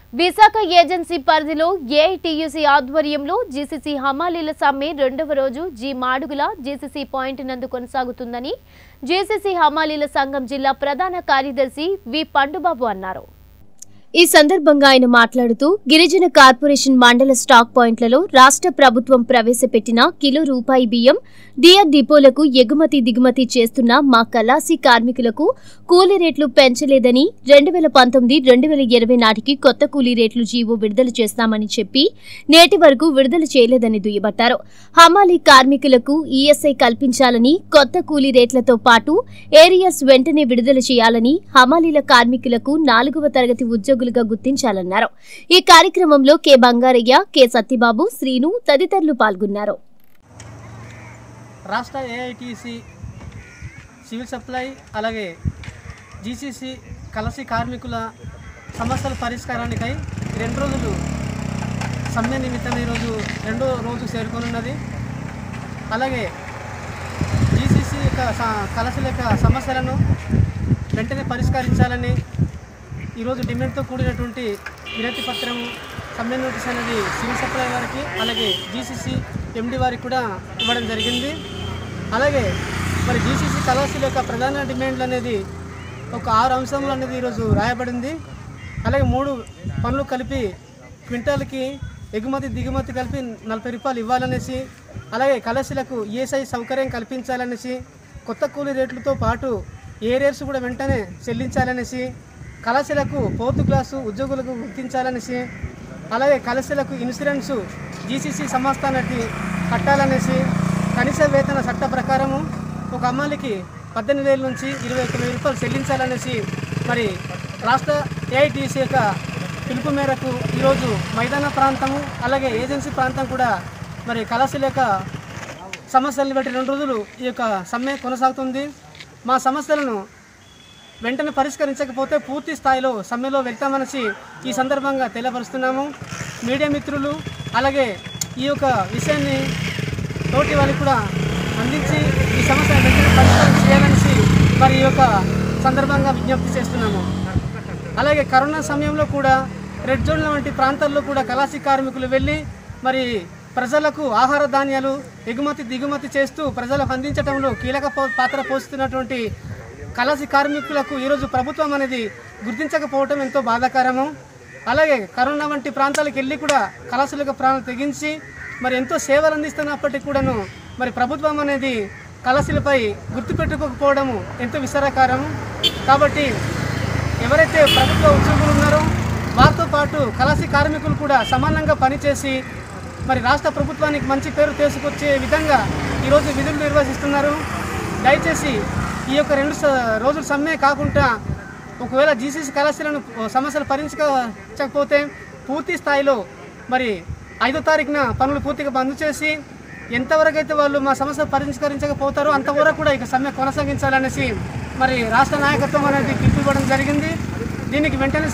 Visakha agency పరిధిలో AITUC ఆధ్వర్యంలో GCC హమాలీల సమ్మె రెండవ రోజు జి మాడుగుల జీసీసీ పాయింట్ నందు కొనసాగుతుందని జీసీసీ హమాలీల సంఘం జిల్లా ప్రధాన కార్యదర్శి వి పండుబాబు అన్నారు. ఈ సందర్భంగా ఆయన మాట్లాడుతూ గిరిజన కార్పొరేషన్ మండల స్టాక్ పాయింట్లలో రాష్ట్ర ప్రభుత్వం ప్రవేశపెట్టిన కిలో రూపాయి బియ్యం డిఆర్ డిపోలకు ఎగుమతి దిగుమతి చేస్తున్న మా కలాసీ కార్మికులకు కూలీ రేట్లు పెంచలేదని 2019-2020 నాటికి కొత్త కూలీ రేట్లు జీవో విడుదల చేస్తామని చెప్పి నేటి వరకు విడుదల చేయలేదని దుయ్యబట్టారు. హమాలీ కార్మికులకు ఈఎస్ఐ కల్పించాలని, కొత్త కూలీ రేట్లతో పాటు ఏరియర్స్ వెంటనే విడుదల చేయాలని, హమాలీల కార్మికులకు 4వ తరగతి ఉద్యోగులుగా గుర్తించాలన్నారు. ఈ కార్యక్రమంలో కె బంగారయ్య, కె సత్యబాబు, శ్రీను తదితరులు పాల్గొన్నారు. రాష్ట్ర ఏఐటీసీ సివిల్ సప్లై అలాగే జీసీసీ కలసి కార్మికుల సమస్యల పరిష్కారానికై 2 రోజులు సమ్మె నిమిత్తం ఈరోజు 2వ రోజు చేరుకోనున్నది. అలాగే జీసీసీ కలసిల యొక్క సమస్యలను వెంటనే పరిష్కరించాలని ఈరోజు డిమాండ్తో కూడినటువంటి వినతి పత్రం సమ్మె నోటీస్ అనేది సివిల్ సప్లై వారికి అలాగే జీసీసీ ఎండి వారికి కూడా ఇవ్వడం జరిగింది. అలాగే మరి జీసీసీ కళాశాల యొక్క ప్రధాన డిమాండ్లు అనేది ఒక 6 అంశములు అనేది ఈరోజు రాయబడింది. అలాగే 3 పనులు కలిపి క్వింటాల్కి ఎగుమతి దిగుమతి కలిపి 40 రూపాయలు ఇవ్వాలనేసి, అలాగే కళాశాలకు ఈఎస్ఐ సౌకర్యం కల్పించాలనేసి, కొత్త కూలీ రేట్లతో పాటు ఏరియర్స్ కూడా వెంటనే చెల్లించాలనేసి, కళాశాలకు 4th క్లాసు ఉద్యోగులకు గుర్తించాలనేసి, అలాగే కళాశాలకు ఇన్సూరెన్సు జీసీసీ సంస్థానానికి కట్టాలనేసి, కనీస వేతన చట్ట ప్రకారము ఒక అమ్మాయికి 18,000 నుంచి 21,000 రూపాయలు చెల్లించాలనేసి మరి రాష్ట్ర ఏఐటీసీ యొక్క పిలుపు మేరకు ఈరోజు మైదాన ప్రాంతము అలాగే ఏజెన్సీ ప్రాంతం కూడా మరి కళాశాల యొక్క సమస్యలను బట్టి 2 రోజులు ఈ యొక్క సమ్మె కొనసాగుతుంది. మా సమస్యలను వెంటనే పరిష్కరించకపోతే పూర్తి స్థాయిలో సమ్మెలో వెళ్తామనేసి ఈ సందర్భంగా తెలియపరుస్తున్నాము. మీడియా మిత్రులు అలాగే ఈ యొక్క విషయాన్ని తోటి వాళ్ళకి కూడా అందించి ఈ సమస్యను వెంటనే పరిష్కారం చేయాలనేసి మరి ఈ యొక్క సందర్భంగా విజ్ఞప్తి చేస్తున్నాము. అలాగే కరోనా సమయంలో కూడా రెడ్ జోన్ల వంటి ప్రాంతాల్లో కూడా కళాశాల కార్మికులు వెళ్ళి మరి ప్రజలకు ఆహార ధాన్యాలు ఎగుమతి దిగుమతి చేస్తూ ప్రజలకు అందించడంలో కీలక పాత్ర పోషిస్తున్నటువంటి కళాశాల కార్మికులకు ఈరోజు ప్రభుత్వం అనేది గుర్తించకపోవటం ఎంతో బాధాకరము. అలాగే కరోనా వంటి ప్రాంతాలకు వెళ్ళి కూడా కళాశాలకు ప్రాణాలు తెగించి మరి ఎంతో సేవలు అందిస్తున్నప్పటికీ కూడాను మరి ప్రభుత్వం అనేది కళాశాలపై గుర్తుపెట్టుకోకపోవడము ఎంతో విచారకరము. కాబట్టి ఎవరైతే ప్రభుత్వ ఉద్యోగులు ఉన్నారో వారితో పాటు కళాశాల కార్మికులు కూడా సమానంగా పనిచేసి మరి రాష్ట్ర ప్రభుత్వానికి మంచి పేరు తీసుకొచ్చే విధంగా ఈరోజు విధులు నిర్వహిస్తున్నారు. దయచేసి ఈ యొక్క 2 రోజుల సమ్మె కాకుండా ఒకవేళ జీసీసీ కళాశాలను సమస్యలు పరిష్కరించకపోతే పూర్తి స్థాయిలో మరి 5వ తారీఖున పనులు పూర్తిగా బంద్ చేసి ఎంతవరకు అయితే వాళ్ళు మా సమస్యలు పరిష్కరించకపోతారో అంతవరకు కూడా ఇక సమ్మె కొనసాగించాలనేసి మరి రాష్ట్ర నాయకత్వం అనేది పిలుపు ఇవ్వడం జరిగింది. దీనికి వెంటనే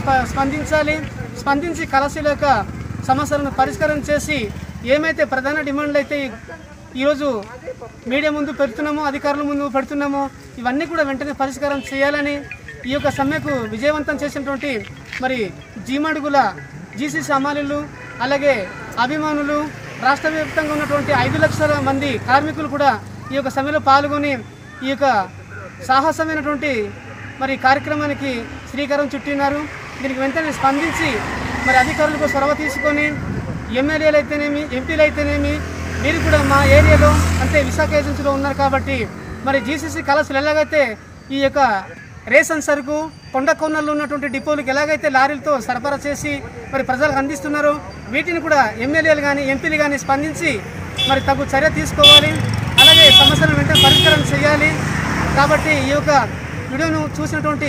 స్పందించి కళాశాల యొక్క సమస్యలను పరిష్కారం చేసి ఏమైతే ప్రధాన డిమాండ్లు అయితే ఈరోజు మీడియా ముందు పెడుతున్నామో అధికారుల ముందు పెడుతున్నామో ఇవన్నీ కూడా వెంటనే పరిష్కారం చేయాలని ఈ యొక్క సమ్మెకు విజయవంతం చేసినటువంటి మరి జీమడుగుల జీసీసీ హమాలీలు అలాగే అభిమానులు రాష్ట్ర వ్యాప్తంగా ఉన్నటువంటి 5 లక్షల మంది కార్మికులు కూడా ఈ యొక్క సమ్మెలో పాల్గొని ఈ యొక్క సాహసమైనటువంటి మరి కార్యక్రమానికి శ్రీకారం చుట్టినారు. దీనికి వెంటనే స్పందించి మరి అధికారులకు చొరవ తీసుకొని ఎమ్మెల్యేలు అయితేనేమి ఎంపీలు అయితేనేమి మీరు కూడా మా ఏరియాలో అంటే విశాఖ ఏజెన్సీలో ఉన్నారు కాబట్టి మరి జీసీసీ కళాశాల ఎలాగైతే ఈ యొక్క రేషన్ సరుకు కొండ కోనల్లో ఉన్నటువంటి డిపోలకు ఎలాగైతే లారీలతో సరఫరా చేసి మరి ప్రజలకు అందిస్తున్నారో వీటిని కూడా ఎమ్మెల్యేలు కానీ ఎంపీలు కానీ స్పందించి మరి తగు చర్య తీసుకోవాలి. అలాగే సమస్యలను వెంటనే పరిష్కారం చేయాలి. కాబట్టి ఈ యొక్క వీడియోను చూసినటువంటి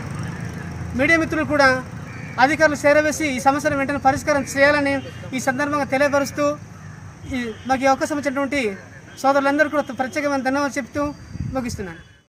మీడియా మిత్రులు కూడా అధికారులు చేరవేసి ఈ సమస్యను వెంటనే పరిష్కారం చేయాలని ఈ సందర్భంగా తెలియపరుస్తూ మాకు ఈ అవకాశం ఇచ్చినటువంటి సోదరులందరూ కూడా ప్రత్యేకమైన ధన్యవాదాలు చెప్తూ ముగిస్తున్నాను.